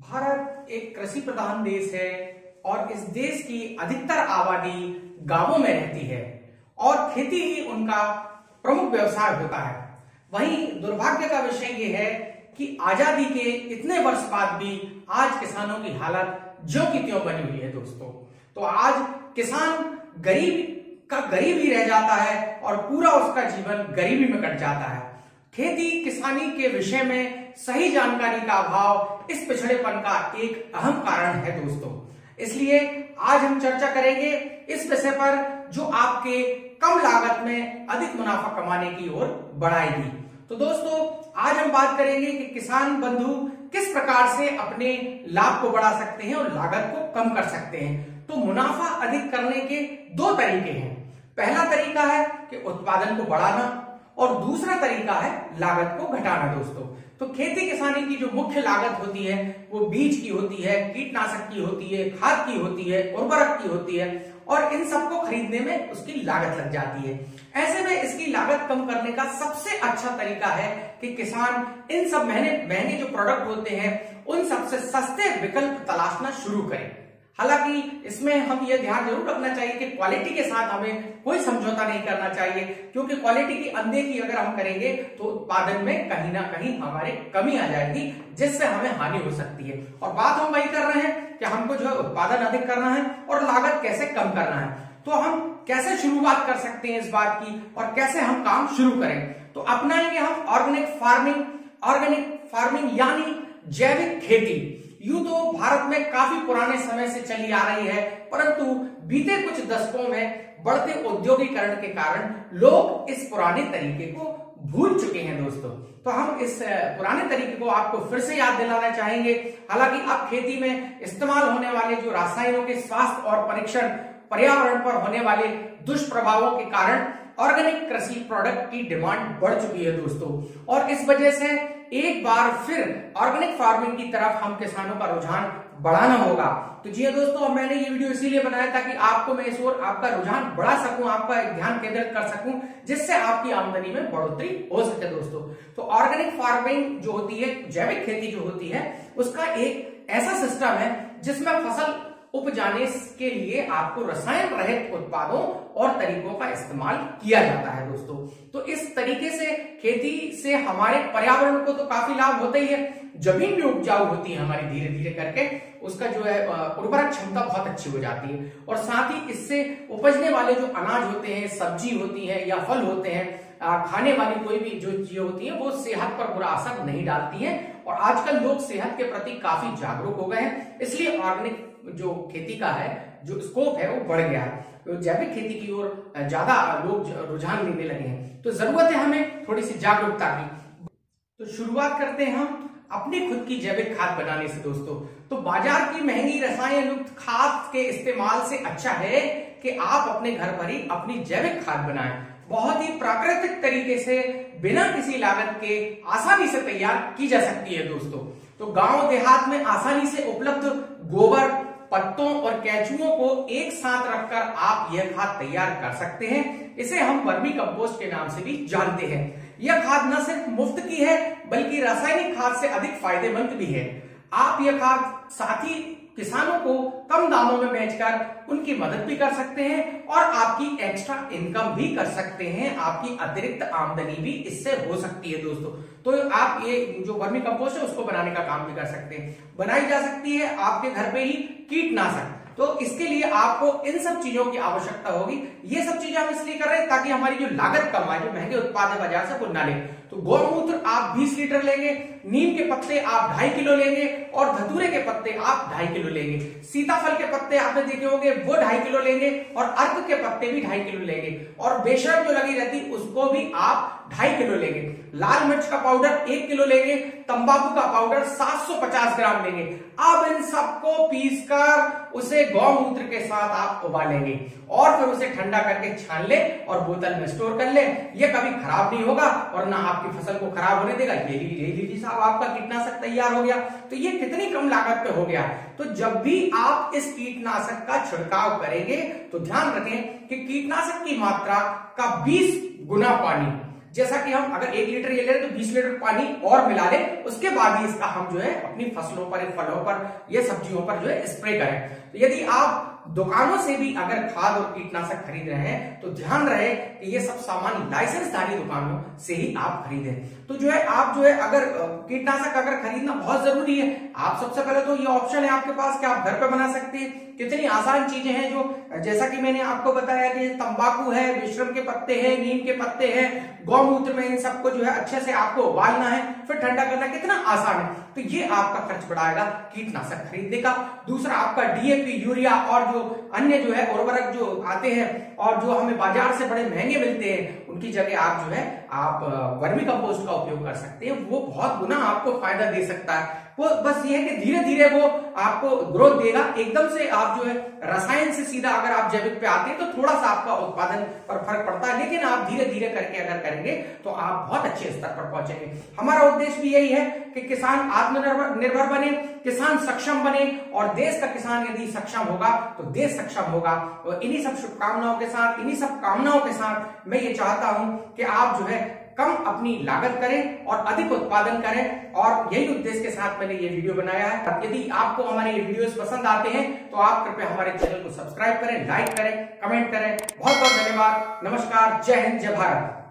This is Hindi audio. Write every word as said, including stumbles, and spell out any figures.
भारत एक कृषि प्रधान देश है और इस देश की अधिकतर आबादी गांवों में रहती है और खेती ही उनका प्रमुख व्यवसाय होता है। वहीं दुर्भाग्य का विषय यह है कि आजादी के इतने वर्ष बाद भी आज किसानों की हालत ज्यों की त्यों बनी हुई है दोस्तों। तो आज किसान गरीब का गरीब ही रह जाता है और पूरा उसका जीवन गरीबी में कट जाता है। खेती किसानी के विषय में सही जानकारी का अभाव इस पिछड़ेपन का एक अहम कारण है दोस्तों। इसलिए आज हम चर्चा करेंगे इस विषय पर जो आपके कम लागत में अधिक मुनाफा कमाने की ओर बढ़ाएगी। तो दोस्तों आज हम बात करेंगे कि किसान बंधु किस प्रकार से अपने लाभ को बढ़ा सकते हैं और लागत को कम कर सकते हैं। तो मुनाफा अधिक करने के दो तरीके हैं। पहला तरीका है कि उत्पादन को बढ़ाना और दूसरा तरीका है लागत को घटाना दोस्तों। तो खेती किसानी की जो मुख्य लागत होती है वो बीज की होती है, कीटनाशक की होती है, खाद की होती है, उर्वरक की होती है और इन सबको खरीदने में उसकी लागत लग जाती है। ऐसे में इसकी लागत कम करने का सबसे अच्छा तरीका है कि किसान इन सब महंगे महंगे जो प्रोडक्ट होते हैं उन सबसे सस्ते विकल्प तलाशना शुरू करें। हालांकि इसमें हम ये ध्यान जरूर रखना चाहिए कि क्वालिटी के साथ हमें कोई समझौता नहीं करना चाहिए, क्योंकि क्वालिटी की अनदेखी अगर हम करेंगे तो उत्पादन में कहीं ना कहीं हमारे कमी आ जाएगी जिससे हमें हानि हो सकती है। और बात हम वही कर रहे हैं कि हमको जो है उत्पादन अधिक करना है और लागत कैसे कम करना है। तो हम कैसे शुरुआत कर सकते हैं इस बात की और कैसे हम काम शुरू करें। तो अपनाएंगे हम ऑर्गेनिक फार्मिंग। ऑर्गेनिक फार्मिंग यानी जैविक खेती। यूं तो भारत में काफी पुराने समय से चली आ रही है, परंतु बीते कुछ दशकों में बढ़ते औद्योगिकरण के कारण लोग इस पुराने तरीके को भूल चुके हैं दोस्तों। तो हम इस पुराने तरीके को आपको फिर से याद दिलाना चाहेंगे। हालांकि अब खेती में इस्तेमाल होने वाले जो रसायनों के स्वास्थ्य और परीक्षण, पर्यावरण पर होने वाले दुष्प्रभावों के कारण ऑर्गेनिक कृषि प्रोडक्ट की डिमांड बढ़ चुकी है दोस्तों। और इस वजह से एक बार फिर ऑर्गेनिक फार्मिंग की तरफ हम किसानों का रुझान बढ़ाना होगा। तो जी दोस्तों, मैंने ये वीडियो इसीलिए बनाया ताकि आपको मैं इस ओर आपका रुझान बढ़ा सकूं, आपका एक ध्यान केंद्रित कर सकूं, जिससे आपकी आमदनी में बढ़ोतरी हो सके दोस्तों। तो ऑर्गेनिक फार्मिंग जो होती है, जैविक खेती जो होती है, उसका एक ऐसा सिस्टम है जिसमें फसल उपजाने के लिए आपको रसायन रहित उत्पादों और तरीकों का इस्तेमाल किया जाता है दोस्तों। तो इस तरीके से खेती से हमारे पर्यावरण को तो काफी लाभ होता ही है, जमीन भी उपजाऊ होती है हमारी, धीरे धीरे करके उसका जो है उर्वरक क्षमता बहुत अच्छी हो जाती है और साथ ही इससे उपजने वाले जो अनाज होते हैं, सब्जी होती है या फल होते हैं, खाने वाली कोई भी जो चीजें होती है वो सेहत पर बुरा असर नहीं डालती है। और आजकल लोग सेहत के प्रति काफी जागरूक हो गए हैं, इसलिए ऑर्गेनिक जो खेती का है जो स्कोप है वो बढ़ गया है। तो जैविक खेती की ओर ज्यादा लोग रुझान लेने लगे हैं। तो जरूरत है हमें थोड़ी सी जागरूकता की। तो शुरुआत करते हैं हम अपनी खुद की जैविक खाद बनाने से दोस्तों। तो बाजार की महंगी रसायन युक्त खाद के इस्तेमाल से अच्छा है कि आप अपने घर पर ही अपनी जैविक खाद बनाएं। बहुत ही प्राकृतिक तरीके से बिना किसी लागत के आसानी से तैयार की जा सकती है दोस्तों। तो गांव देहात में आसानी से उपलब्ध गोबर, पत्तों और केंचुओं को एक साथ रखकर आप यह खाद तैयार कर सकते हैं। इसे हम वर्मी कंपोस्ट के नाम से भी जानते हैं। यह खाद न सिर्फ मुफ्त की है बल्कि रासायनिक खाद से अधिक फायदेमंद भी है। आप यह खाद साथ ही किसानों को कम दामों में बेचकर उनकी मदद भी कर सकते हैं और आपकी एक्स्ट्रा इनकम भी कर सकते हैं। आपकी अतिरिक्त आमदनी भी इससे हो सकती है दोस्तों। तो आप ये जो वर्मी कंपोस्ट है उसको बनाने का काम भी कर सकते हैं। बनाई जा सकती है आपके घर पे ही कीटनाशक। तो इसके लिए आपको इन सब चीजों की आवश्यकता होगी। ये सब चीजें हम इसलिए कर रहे हैं ताकि हमारी जो लागत कम आए, जो महंगे उत्पाद है बाजार से वो ना ले। तो गौमूत्र आप बीस लीटर लेंगे, नीम के पत्ते आप ढाई किलो लेंगे और धतूरे के पत्ते आप ढाई किलो लेंगे। सीताफल के पत्ते आपने देखे होंगे वो ढाई किलो लेंगे और अर्क के पत्ते भी ढाई किलो लेंगे और बेशर्म जो लगी रहती उसको भी आप ढाई किलो लेंगे। लाल मिर्च का पाउडर एक किलो लेंगे, तंबाकू का पाउडर सात सौ पचास ग्राम लेंगे। अब इन सबको पीसकर उसे गौमूत्र के साथ आप उबालेंगे और फिर उसे ठंडा करके छान ले और बोतल में स्टोर कर ले। ये कभी खराब नहीं होगा और ना आपकी फसल को खराब होने देगा। ये लीजिए लीजिए साहब, आपका कीटनाशक तैयार हो गया। तो ये कितनी कम लागत पे हो गया। तो जब भी आप इस कीटनाशक का छिड़काव करेंगे तो ध्यान रखें कि कीटनाशक की मात्रा का बीस गुना पानी जैसा कि हम अगर एक लीटर ये ले रहे तो बीस लीटर पानी और मिला ले, उसके बाद ही इसका हम जो है अपनी फसलों पर, फलों पर, ये सब्जियों पर जो है स्प्रे करें। तो यदि आप दुकानों से भी अगर खाद और कीटनाशक खरीद रहे हैं तो ध्यान रहे कि ये सब सामान लाइसेंसधारी दुकानों से ही आप खरीदें। तो जो है आप जो है अगर कीटनाशक अगर खरीदना बहुत जरूरी है, आप सबसे पहले तो ये ऑप्शन है आपके पास कि आप घर पे बना सकते हैं। कितनी आसान चीजें हैं, जो जैसा कि मैंने आपको बताया कि तंबाकू है, विश्रम के पत्ते हैं, नीम के पत्ते हैं, गौमूत्र में, इन सबको जो है अच्छे से आपको उबालना है, फिर ठंडा करना, कितना आसान है। तो ये आपका खर्च बढ़ाएगा कीटनाशक खरीदने का। दूसरा आपका डीएपी, यूरिया और जो अन्य जो है उर्वरक जो आते हैं और जो हमें बाजार से बड़े महंगे मिलते हैं, उनकी जगह आप जो है आप वर्मी कंपोस्ट का उपयोग कर सकते हैं। वो बहुत गुना आपको फायदा दे सकता है। वो बस ये है कि धीरे धीरे वो आपको ग्रोथ देगा। एकदम से आप जो है रसायन से सीधा अगर आप जैविक पे आते हैं तो थोड़ा सा आपका उत्पादन पर फर्क पड़ता है, लेकिन आप धीरे धीरे करके अगर करेंगे तो आप बहुत अच्छे स्तर पर पहुंचेंगे। हमारा उद्देश्य भी यही है कि किसान आत्मनिर्भर निर्भर बने, किसान सक्षम बने, और देश का किसान यदि सक्षम होगा तो देश सक्षम होगा। तो इन्हीं सब शुभकामनाओं के साथ, इन्हीं सब कामनाओं के साथ मैं ये चाहता हूं कि आप जो है कम अपनी लागत करें और अधिक उत्पादन करें, और यही उद्देश्य के साथ मैंने ये वीडियो बनाया है। यदि आपको हमारे ये वीडियोस पसंद आते हैं तो आप कृपया हमारे चैनल को सब्सक्राइब करें, लाइक करें, कमेंट करें। बहुत बहुत धन्यवाद। नमस्कार। जय हिंद, जय भारत।